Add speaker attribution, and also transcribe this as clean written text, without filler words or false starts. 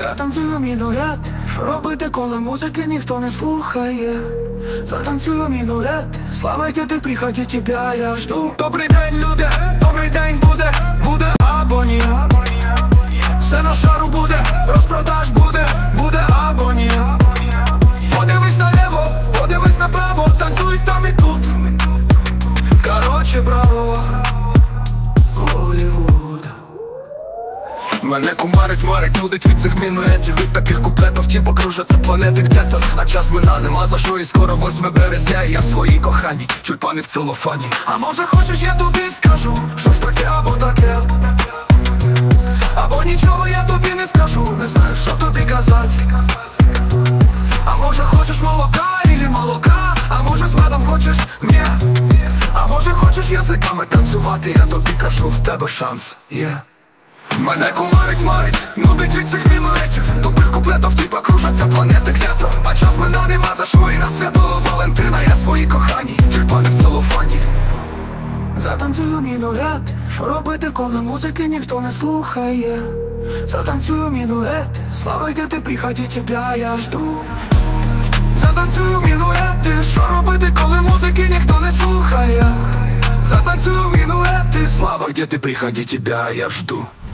Speaker 1: Затанцюю мінует. Що робити, коли музики ніхто не слухає? Затанцюю мінует. Слава йде, ти приходи, тебя я жду. Добрий день, люди, добрий день буде. Буде або ні. Все на шару буде, розпродаж буде. Буде або ні. Подивись наліво, подивись направо. Танцюй там і тут. Короче, браво, Голлівуд. Мене марить, нудить від цих мінуетів. Від таких куплетів ті покружаться планети где-то. А час мина, нема за що, і скоро 8 березня. І я своїй коханій, тюльпани в целофані. А може хочеш, я тобі скажу щось таке або таке. Або нічого я тобі не скажу. Не знаю, що тобі казать. А може хочеш молока, ілі молока. А може з медом хочеш? Ні. А може хочеш язиками танцювати? Я тобі кажу, в тебе шанс є. Мене марить, нудить від цих мінуетів. Тупих куплетів типа кружаться планети где-то. А час мене нема за що, і на Святого Валентина я своїй коханій, тюльпани в целофані. Затанцюю мінует. Що робити, коли музики ніхто не слухає? Затанцюю мінует. Слава йде, ти приходи, тебя я жду. Затанцюю мінуети. Що робити, коли музики ніхто не слухає? Затанцюю мінуети. Слава, где ты, приходи, тебя я жду.